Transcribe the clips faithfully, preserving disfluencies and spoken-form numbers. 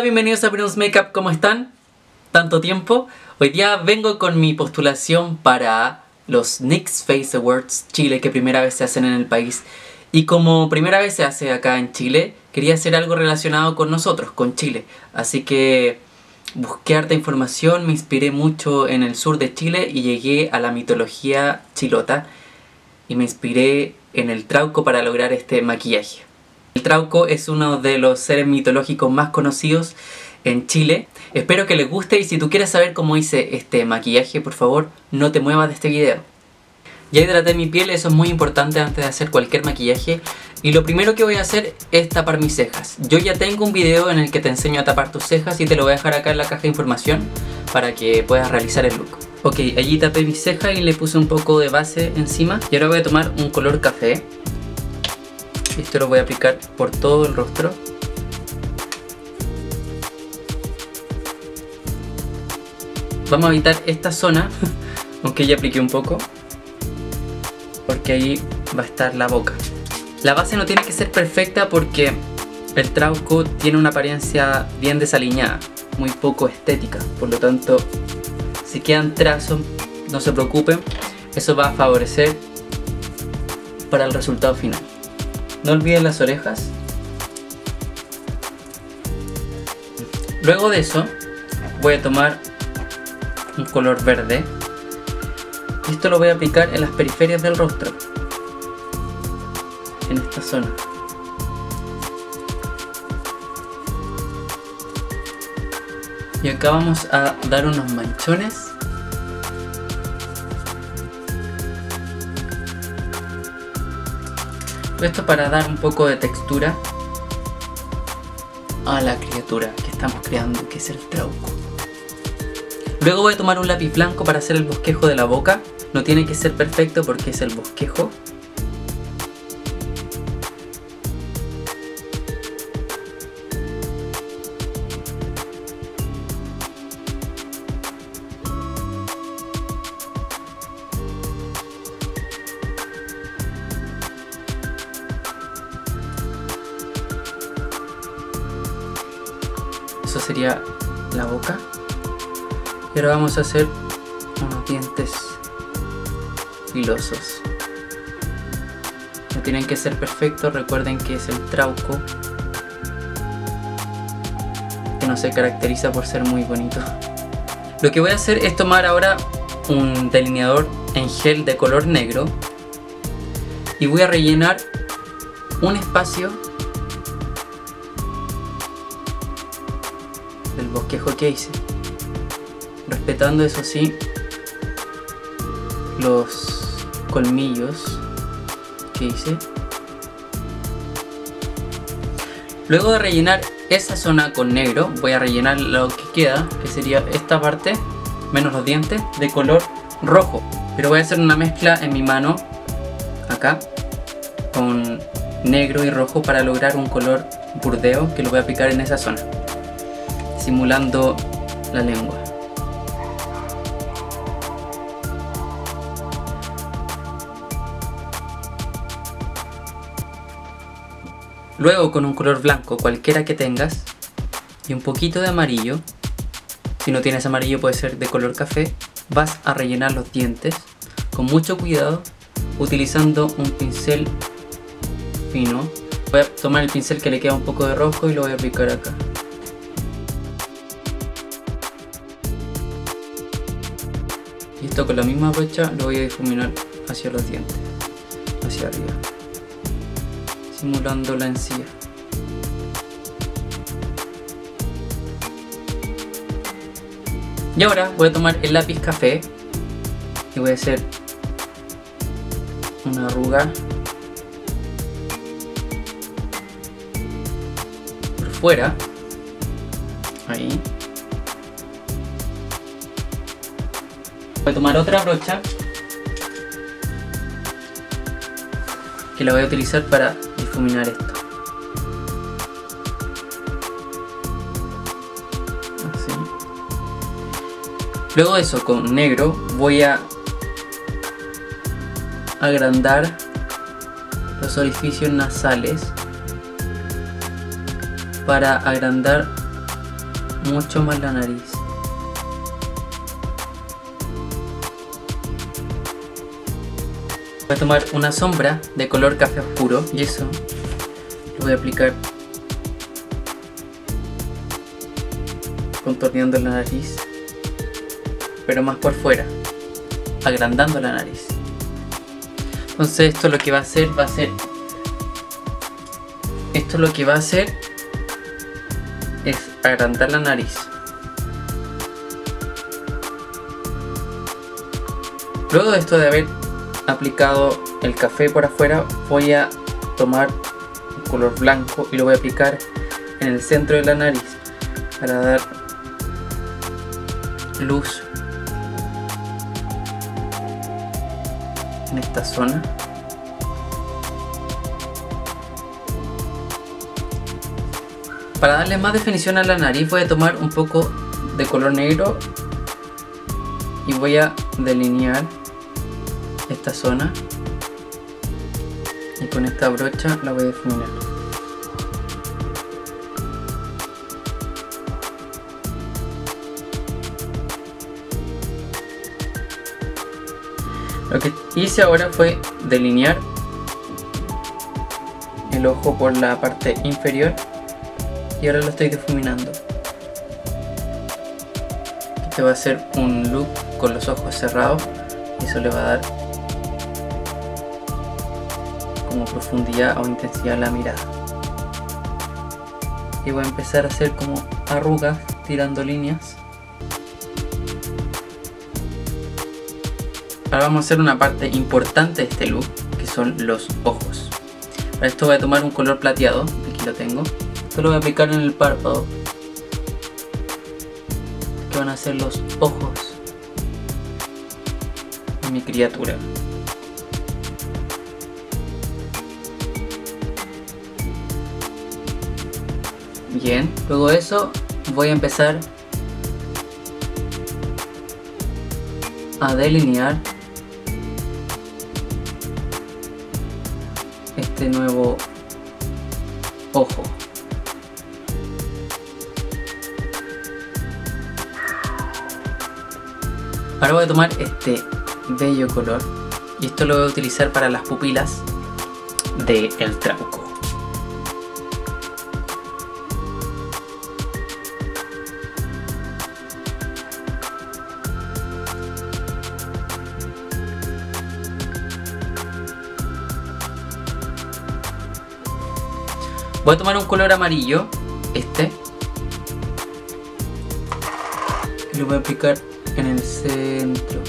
bienvenidos a Primus Makeup, ¿cómo están? Tanto tiempo. Hoy día vengo con mi postulación para los N Y X Face Awards Chile, que primera vez se hacen en el país. Y como primera vez se hace acá en Chile, quería hacer algo relacionado con nosotros, con Chile. Así que busqué harta información, me inspiré mucho en el sur de Chile y llegué a la mitología chilota. Y me inspiré en el Trauco para lograr este maquillaje. El Trauco es uno de los seres mitológicos más conocidos en Chile. Espero que les guste y si tú quieres saber cómo hice este maquillaje, por favor, no te muevas de este video. Ya hidraté mi piel, eso es muy importante antes de hacer cualquier maquillaje. Y lo primero que voy a hacer es tapar mis cejas. Yo ya tengo un video en el que te enseño a tapar tus cejas y te lo voy a dejar acá en la caja de información para que puedas realizar el look. Ok, allí tapé mis cejas y le puse un poco de base encima. Y ahora voy a tomar un color café. Esto lo voy a aplicar por todo el rostro. Vamos a evitar esta zona, aunque ya apliqué un poco, porque ahí va a estar la boca. La base no tiene que ser perfecta porque el Trauco tiene una apariencia bien desaliñada, muy poco estética. Por lo tanto, si quedan trazos, no se preocupen, eso va a favorecer para el resultado final. No olviden las orejas. Luego de eso voy a tomar un color verde. Esto lo voy a aplicar en las periferias del rostro, en esta zona. Y acá vamos a dar unos manchones. Esto para dar un poco de textura a la criatura que estamos creando, que es el Trauco. Luego voy a tomar un lápiz blanco para hacer el bosquejo de la boca. No tiene que ser perfecto porque es el bosquejo. Eso sería la boca. Y ahora vamos a hacer unos dientes filosos. No tienen que ser perfectos, recuerden que es el Trauco, que no se caracteriza por ser muy bonito. Lo que voy a hacer es tomar ahora un delineador en gel de color negro y voy a rellenar un espacio del bosquejo que hice, respetando eso sí los colmillos que hice. Luego de rellenar esa zona con negro, voy a rellenar lo que queda, que sería esta parte menos los dientes, de color rojo. Pero voy a hacer una mezcla en mi mano acá con negro y rojo para lograr un color burdeo que lo voy a aplicar en esa zona, simulando la lengua. Luego con un color blanco, cualquiera que tengas, y un poquito de amarillo, si no tienes amarillo puede ser de color café, vas a rellenar los dientes con mucho cuidado utilizando un pincel fino. Voy a tomar el pincel que le queda un poco de rojo y lo voy a aplicar acá. Y esto con la misma brocha lo voy a difuminar hacia los dientes, hacia arriba, simulando la encía. Y ahora voy a tomar el lápiz café y voy a hacer una arruga por fuera, ahí. Voy a tomar otra brocha que la voy a utilizar para difuminar esto. Así. Luego de eso, con negro voy a agrandar los orificios nasales para agrandar mucho más la nariz. Voy a tomar una sombra de color café oscuro y eso lo voy a aplicar contorneando la nariz, pero más por fuera, agrandando la nariz. Entonces esto lo que va a hacer va a ser esto lo que va a hacer es agrandar la nariz. Luego de esto de haber aplicado el café por afuera, voy a tomar un color blanco y lo voy a aplicar en el centro de la nariz para dar luz en esta zona. Para darle más definición a la nariz voy a tomar un poco de color negro y voy a delinear esta zona y con esta brocha la voy a difuminar. Lo que hice ahora fue delinear el ojo por la parte inferior y ahora lo estoy difuminando. Este va a ser un look con los ojos cerrados y eso le va a dar como profundidad o intensidad a la mirada. Y voy a empezar a hacer como arrugas tirando líneas. Ahora vamos a hacer una parte importante de este look, que son los ojos. Para esto voy a tomar un color plateado, aquí lo tengo. Esto lo voy a aplicar en el párpado, que van a ser los ojos de mi criatura. Bien, luego de eso voy a empezar a delinear este nuevo ojo. Ahora voy a tomar este bello color y esto lo voy a utilizar para las pupilas del Trauco. Voy a tomar un color amarillo, este, y lo voy a aplicar en el centro.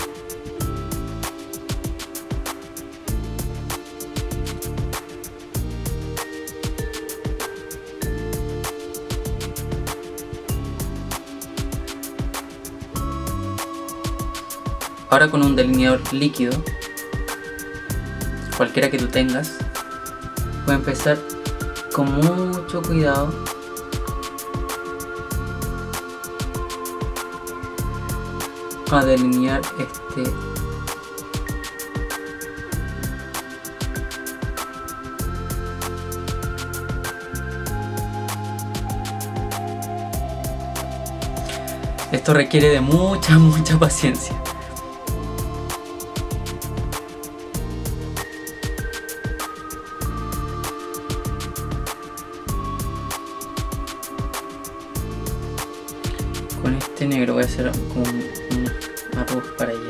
Ahora con un delineador líquido, cualquiera que tú tengas, voy a empezar con mucho cuidado a delinear este esto requiere de mucha mucha paciencia. Con este negro voy a hacer como un, un arroz para allá.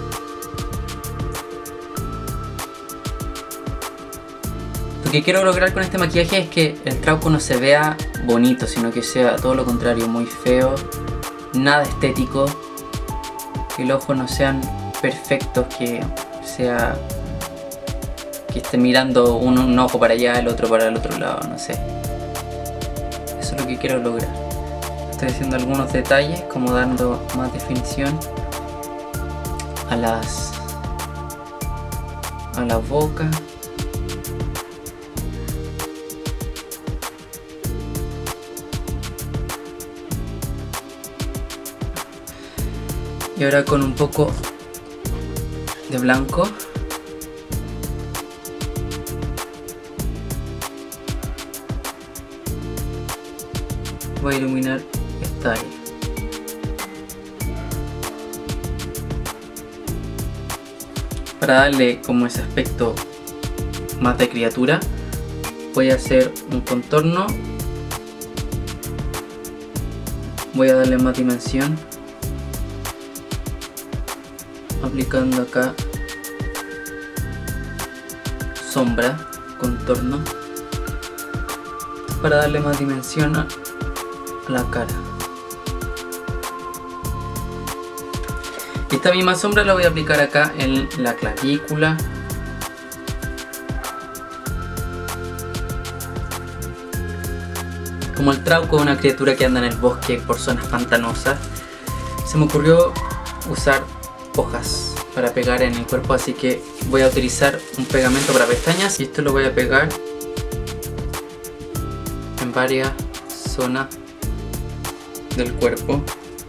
Lo que quiero lograr con este maquillaje es que el Trauco no se vea bonito, sino que sea todo lo contrario, muy feo, nada estético, que los ojos no sean perfectos, que sea que esté mirando un, un ojo para allá, el otro para el otro lado, no sé. Eso es lo que quiero lograr. Estoy haciendo algunos detalles, como dando más definición a las a la boca. Y ahora con un poco de blanco voy a iluminar Style. Para darle como ese aspecto más de criatura, voy a hacer un contorno. Voy a darle más dimensión, aplicando acá sombra, contorno, para darle más dimensión a la cara. Esta misma sombra la voy a aplicar acá en la clavícula. Como el trauco, una criatura que anda en el bosque por zonas pantanosas, se me ocurrió usar hojas para pegar en el cuerpo, así que voy a utilizar un pegamento para pestañas y esto lo voy a pegar en varias zonas del cuerpo.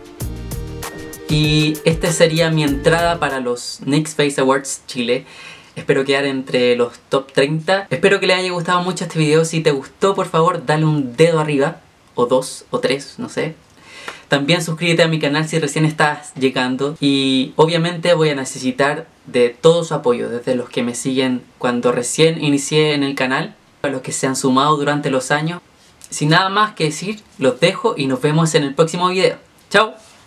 Y esta sería mi entrada para los Next Face Awards Chile. Espero quedar entre los top treinta. Espero que les haya gustado mucho este video. Si te gustó, por favor, dale un dedo arriba, o dos, o tres, no sé. También suscríbete a mi canal si recién estás llegando. Y obviamente voy a necesitar de todo su apoyo, desde los que me siguen cuando recién inicié en el canal, a los que se han sumado durante los años. Sin nada más que decir, los dejo y nos vemos en el próximo video. ¡Chao!